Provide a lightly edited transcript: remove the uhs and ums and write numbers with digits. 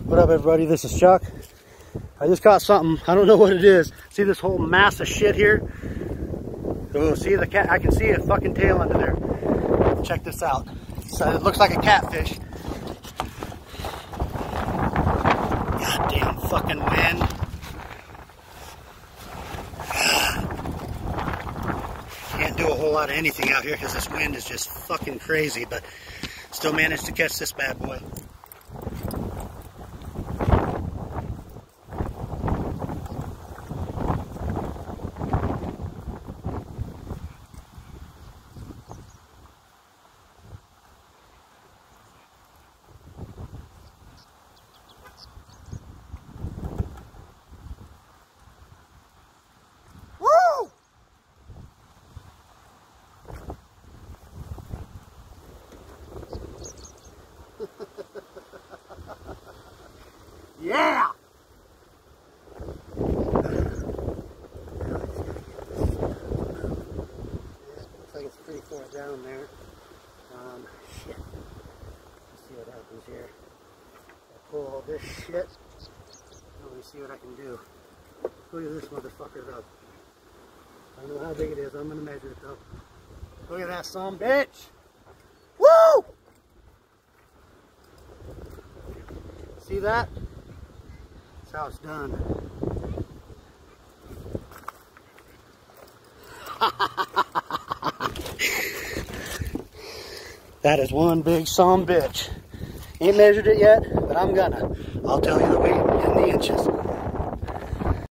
What up, everybody? This is Chuck. I just caught something. I don't know what it is. See this whole mass of shit here? Oh, see the cat? I can see a fucking tail under there. Check this out. So it looks like a catfish. Goddamn fucking wind. Can't do a whole lot of anything out here because this wind is just fucking crazy, but still managed to catch this bad boy. Yeah! Looks like it's pretty far down there. Shit. Let's see what happens here. I pull all this shit. Let me see what I can do. Look at this motherfucker though. I don't know how big it is. I'm gonna measure it though. Look at that son of a bitch! Woo! See that? That's how it's done. That is one big son of a bitch. Ain't measured it yet, but I'm gonna. I'll tell you the weight in the inches.